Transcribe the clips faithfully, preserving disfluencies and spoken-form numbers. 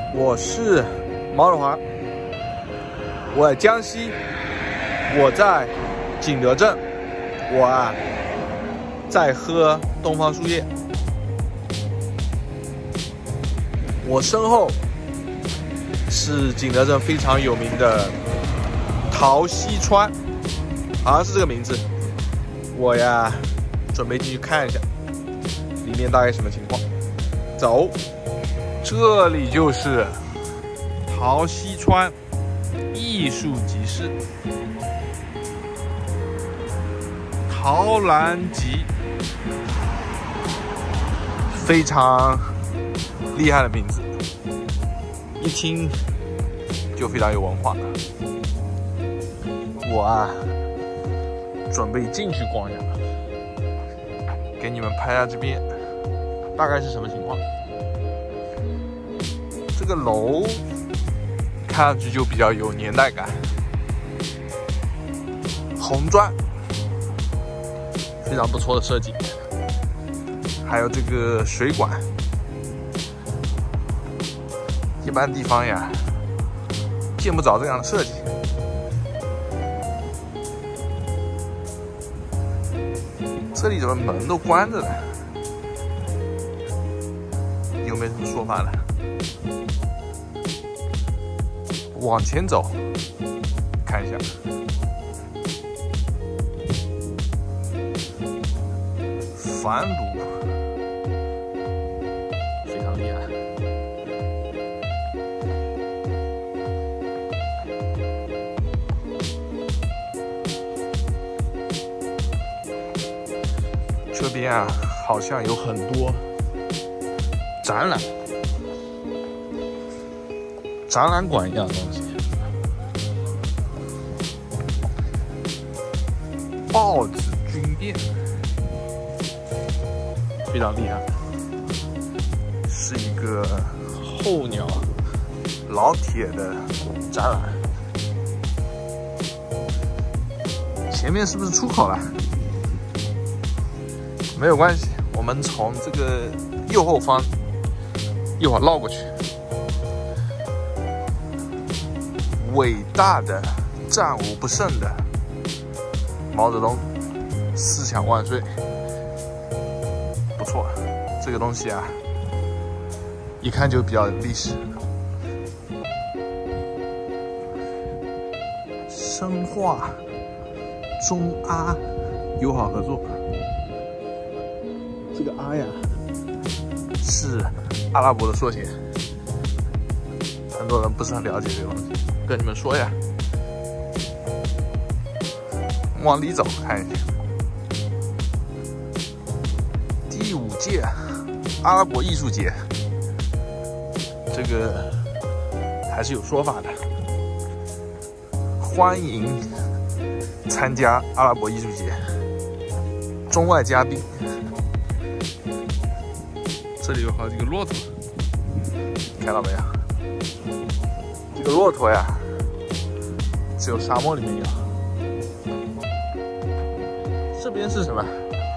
我是毛日华，我在江西，我在景德镇，我啊在喝东方树叶，我身后是景德镇非常有名的陶溪川，好像是这个名字。我呀准备进去看一下里面大概什么情况。走，这里就是陶溪川艺术集市，陶兰集，非常厉害的名字，一听就非常有文化。我啊准备进去逛一下，给你们拍下这边大概是什么情况。这个楼看上去就比较有年代感，红砖非常不错的设计，还有这个水管，一般地方呀见不着这样的设计。这里怎么门都关着呢？有没有什么说法呢？往前走，看一下，反鲁非常厉害。这边啊，好像有很多展览。展览馆一样的东西，豹子军变非常厉害，是一个候鸟老铁的展览。前面是不是出口了？没有关系，我们从这个右后方一会儿绕过去。伟大的、战无不胜的毛泽东，思想万岁！不错，这个东西啊，一看就比较有历史。深化中阿友好合作，这个阿呀是阿拉伯的缩写，很多人不是很了解这个东西。跟你们说呀，往里走看一下，第五届阿拉伯艺术节，这个还是有说法的。欢迎参加阿拉伯艺术节，中外嘉宾。这里有好几个骆驼，看到没有？这个骆驼呀，只有沙漠里面有。这边是什么？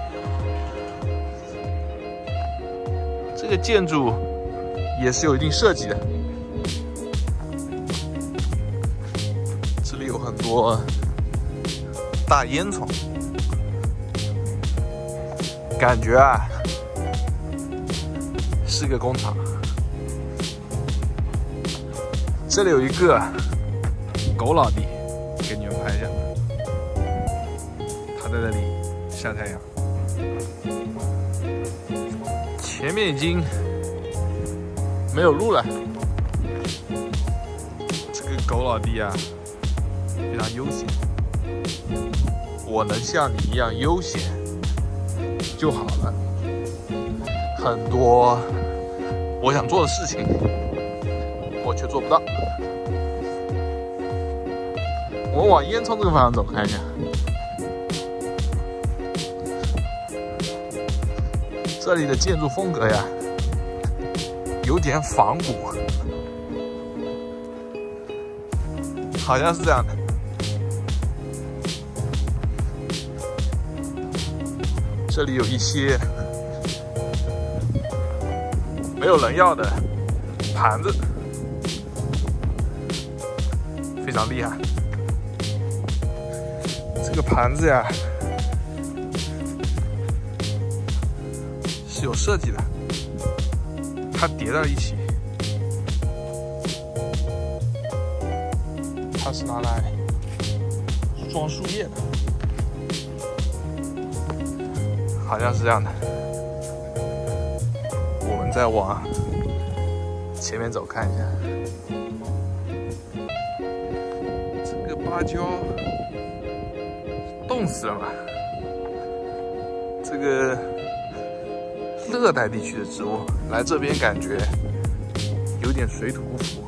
这个建筑也是有一定设计的。这里有很多大烟囱，感觉啊是个工厂。这里有一个狗老弟，给你们拍一下，他在这里晒太阳。前面已经没有路了，这个狗老弟啊非常悠闲，我能像你一样悠闲就好了。很多我想做的事情我却做不到。我们往烟囱这个方向走，看一下。这里的建筑风格呀，有点仿古，好像是这样的。这里有一些没有人要的盘子， 非常厉害。这个盘子呀是有设计的，它叠在一起，它是拿来装树叶的，好像是这样的。我们再往前面走看一下，这个芭蕉冻死了嘛？这个热带地区的植物来这边感觉有点水土不服，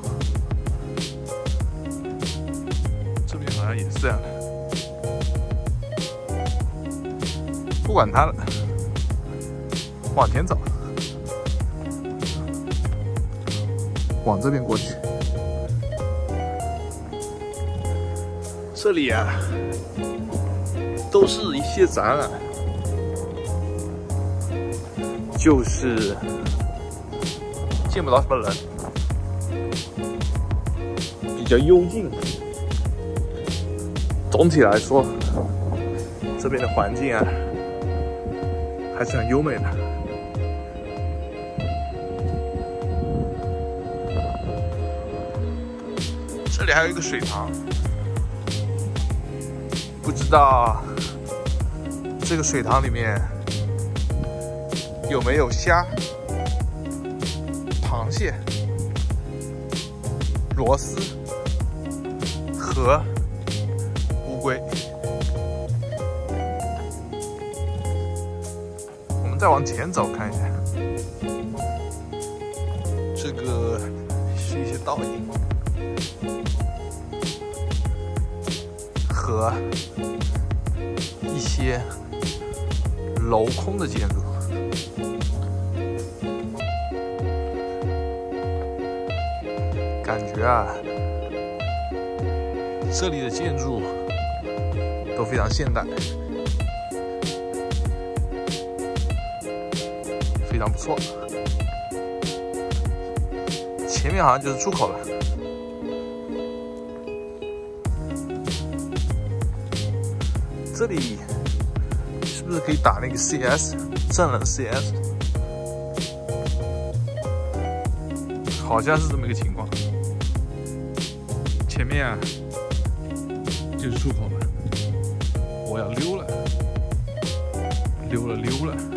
这边好像也是这样的。不管它了，往前走，往这边过去。这里啊，都是一些展览，就是见不到什么人，比较幽静。总体来说，这边的环境啊，还是很优美的。这里还有一个水塘，不知道这个水塘里面有没有虾、螃蟹、螺丝和乌龟。我们再往前走看一下，这个是一些倒影和一些镂空的建筑。感觉啊，这里的建筑都非常现代，非常不错。前面好像就是出口了。这里是不是可以打那个 C S 战冷 C S？ 好像是这么一个情况。前面啊就是出口了，我要溜了，溜了溜了。